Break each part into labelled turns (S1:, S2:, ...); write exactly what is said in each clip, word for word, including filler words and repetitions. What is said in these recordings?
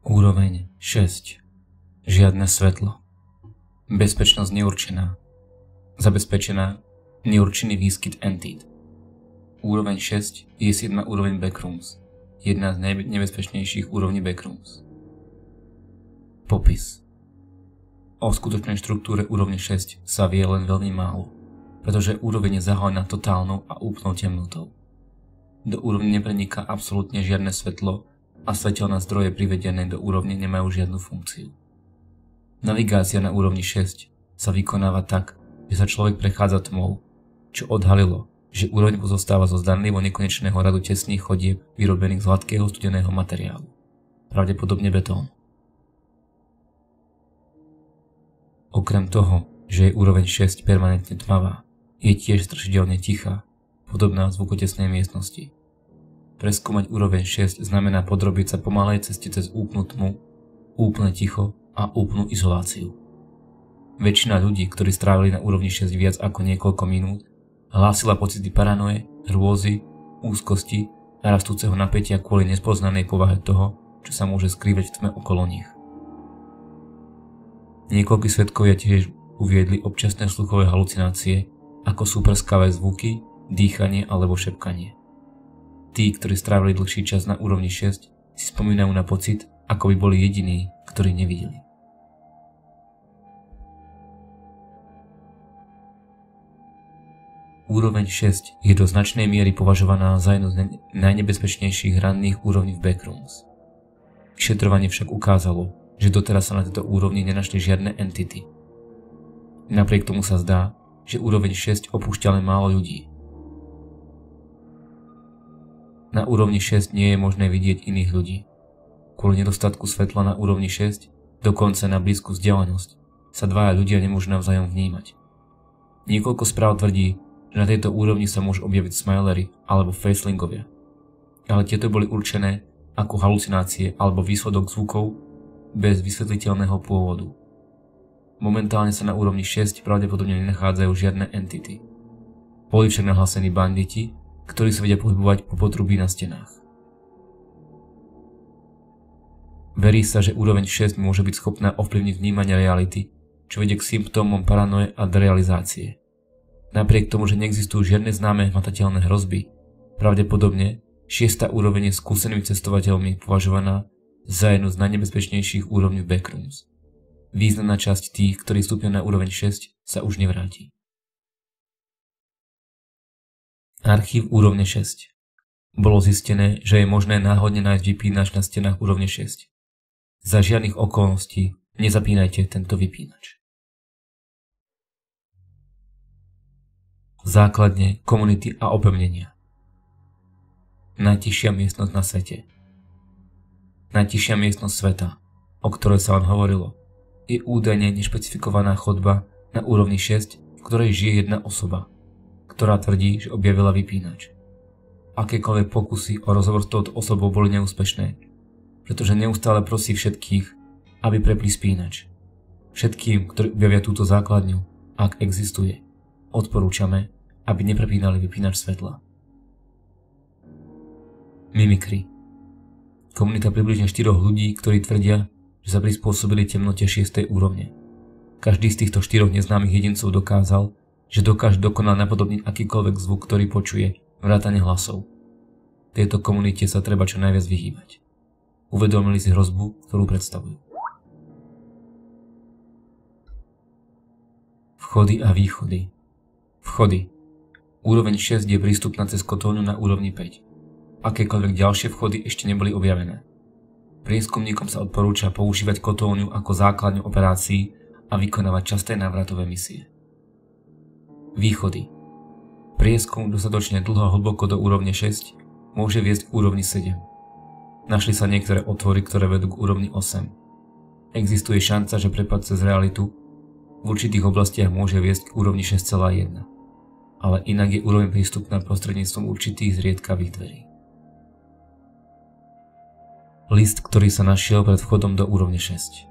S1: Úroveň šesť. Žiadne svetlo. Bezpečnosť neurčená. Zabezpečená neurčený výskyt entít. Úroveň šesť je siedma úroveň Backrooms, jedna z najnebezpečnejších úrovní Backrooms. Popis. O skutočnej štruktúre úrovne šesť sa vie len veľmi málo, pretože úroveň je zahalená totálnou a úplnou temnotou. Do úrovne nepreniká absolútne žiadne svetlo a svetelné zdroje privedené do úrovne nemajú žiadnu funkciu. Navigácia na úrovni šesť sa vykonáva tak, že sa človek prechádza tmou, čo odhalilo, že úroveň pozostáva zo zdanlivo nekonečného radu tesných chodieb vyrobených z hladkého studeného materiálu, pravdepodobne betónu. Okrem toho, že je úroveň šesť permanentne tmavá, je tiež strašidelne tichá, podobná zvukotesnej miestnosti. Preskúmať úroveň šesť znamená podrobiť sa pomalej ceste cez úplnú tmu, úplne ticho a úplnú izoláciu. Väčšina ľudí, ktorí strávili na úrovni šesť viac ako niekoľko minút, hlásila pocity paranoje, hrôzy, úzkosti a rastúceho napätia kvôli nespoznanej povahe toho, čo sa môže skrývať v tme okolo nich. Niekoľkí svedkovia tiež uviedli občasné sluchové halucinácie, ako sú prskavé zvuky, dýchanie alebo šepkanie. Tí, ktorí strávili dlhší čas na úrovni šesť, si spomínajú na pocit, ako by boli jediní, ktorí nevideli. Úroveň šesť je do značnej miery považovaná za jednu z najnebezpečnejších ranných úrovní v Backrooms. Vyšetrovanie však ukázalo, že doteraz sa na tejto úrovni nenašli žiadne entity. Napriek tomu sa zdá, že úroveň šesť opúšťa len málo ľudí. Na úrovni šesť nie je možné vidieť iných ľudí. Kvôli nedostatku svetla na úrovni šesť, dokonca na blízku vzdialenosť, sa dvaja ľudia nemôžu navzájom vnímať. Niekoľko správ tvrdí, že na tejto úrovni sa môžu objaviť smajlery alebo facelingovia, ale tieto boli určené ako halucinácie alebo výsledok zvukov bez vysvetliteľného pôvodu. Momentálne sa na úrovni šesť pravdepodobne nenachádzajú žiadne entity. Boli však nahlásení banditi, ktorí sa vedia pohybovať po potrubí na stenách. Verí sa, že úroveň šesť môže byť schopná ovplyvniť vnímanie reality, čo vedie k symptómom paranoje a derealizácie. Napriek tomu, že neexistujú žiadne známe hmatateľné hrozby, pravdepodobne šiesta úroveň je skúsenými cestovateľmi považovaná za jednu z najnebezpečnejších úrovní v Backrooms. Významná časť tých, ktorí vstúpia na úroveň šesť, sa už nevráti. Archív úrovne šesť. Bolo zistené, že je možné náhodne nájsť vypínač na stenách úrovne šesť. Za žiadnych okolností nezapínajte tento vypínač. Základne, komunity a opevnenia. Najtichšia miestnosť na svete. Najtichšia miestnosť sveta, o ktorej sa len hovorilo, je údajne nešpecifikovaná chodba na úrovni šesť, v ktorej žije jedna osoba, ktorá tvrdí, že objavila vypínač. Akékoľvek pokusy o rozhovor s touto osobou boli neúspešné, pretože neustále prosí všetkých, aby prepli spínač. Všetkým, ktorí objavia túto základňu, ak existuje, odporúčame, aby neprepínali vypínač svetla. Mimikry. Komunita približne štyroch ľudí, ktorí tvrdia, že sa prispôsobili temnote šiestej úrovne. Každý z týchto štyroch neznámych jedincov dokázal, že dokáže dokonale napodobniť akýkoľvek zvuk, ktorý počuje, vrátane hlasov. Tejto komunite sa treba čo najviac vyhýbať. Uvedomili si hrozbu, ktorú predstavujú. Vchody a východy. Vchody. Úroveň šesť je prístupná cez kotolňu na úrovni päť. Akékoľvek ďalšie vchody ešte neboli objavené. Prieskumníkom sa odporúča používať kotolňu ako základňu operácií a vykonávať časté návratové misie. Východy. Prieskum dostatočne dlho a hlboko do úrovne šesť môže viesť k úrovni sedem. Našli sa niektoré otvory, ktoré vedú k úrovni osem. Existuje šanca, že prepad cez realitu v určitých oblastiach môže viesť k úrovni šesť celá jedna. Ale inak je úroveň prístupná prostredníctvom určitých zriedkavých dverí. List, ktorý sa našiel pred vchodom do úrovne šesť.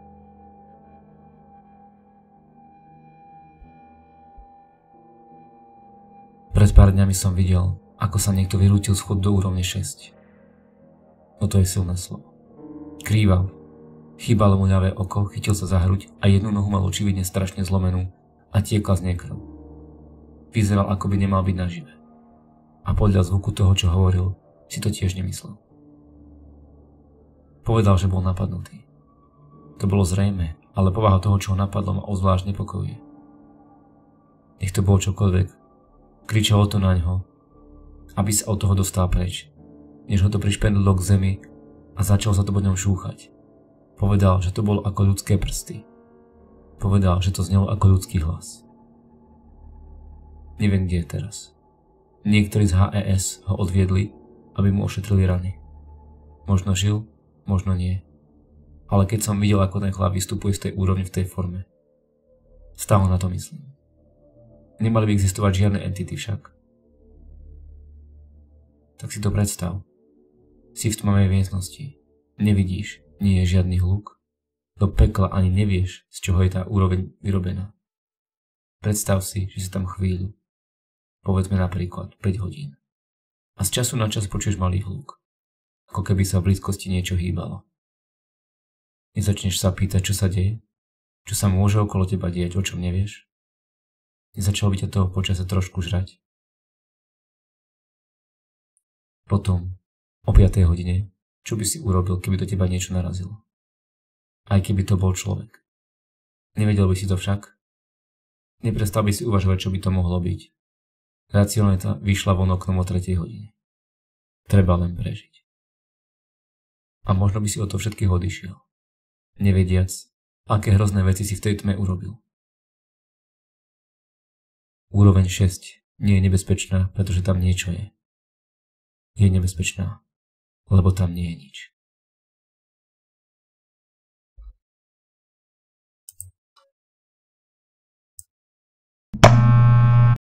S1: Pred pár dňami som videl, ako sa niekto vyrútil schod do úrovne šesť. Toto je silné slovo. Krýval, Chýbalo mu ľavé oko, chytil sa za hruď a jednu nohu mal očividne strašne zlomenú a tiekla z nej krv. Vyzeral, ako by nemal byť nažive. A podľa zvuku toho, čo hovoril, si to tiež nemyslel. Povedal, že bol napadnutý. To bolo zrejmé, ale povaha toho, čo ho napadlo, ma obzvlášť nepokojuje. Nech to bolo čokoľvek, kričalo to naňho, aby sa od toho dostal preč, než ho to prišpendlo k zemi a začal sa to po ňom šúchať. Povedal, že to bolo ako ľudské prsty. Povedal, že to znelo ako ľudský hlas. Neviem, kde je teraz. Niektorí z há é es ho odviedli, aby mu ošetrili rany. Možno žil, možno nie. Ale keď som videl, ako ten chlap vystupuje z tej úrovni v tej forme, stále na to myslím. Nemali by existovať žiadne entity však. Tak si to predstav. Si v tmavej miestnosti. Nevidíš, nie je žiadny hluk. Do pekla ani nevieš, z čoho je tá úroveň vyrobená. Predstav si, že si tam chvíľu. Povedzme napríklad päť hodín. A z času na čas počuješ malý hluk. Ako keby sa v blízkosti niečo hýbalo. Nezačneš sa pýtať, čo sa deje? Čo sa môže okolo teba diať, o čom nevieš? Nezačalo by ťa toho počasie trošku žrať? Potom, o piatej hodine, čo by si urobil, keby do teba niečo narazilo? Aj keby to bol človek. Nevedel by si to však? Neprestal by si uvažovať, čo by to mohlo byť. Racionalita vyšla von oknom o tretej hodine. Treba len prežiť. A možno by si o to všetkých odišiel. Nevediac, aké hrozné veci si v tej tme urobil. Úroveň šesť nie je nebezpečná, pretože tam niečo je. Je nebezpečná, lebo tam nie je nič.